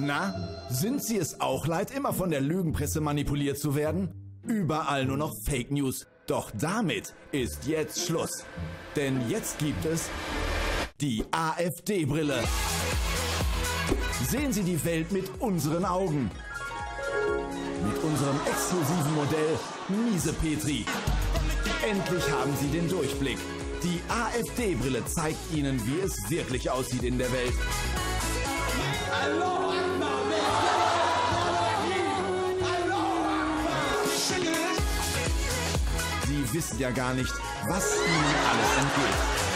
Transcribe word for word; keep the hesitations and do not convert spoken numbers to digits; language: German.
Na, sind Sie es auch leid, immer von der Lügenpresse manipuliert zu werden? Überall nur noch Fake News. Doch damit ist jetzt Schluss. Denn jetzt gibt es die AfD-Brille. Sehen Sie die Welt mit unseren Augen. Mit unserem exklusiven Modell Miesepetri. Endlich haben Sie den Durchblick. Die AfD-Brille zeigt Ihnen, wie es wirklich aussieht in der Welt. Sie wissen ja gar nicht, was Ihnen alles entgeht.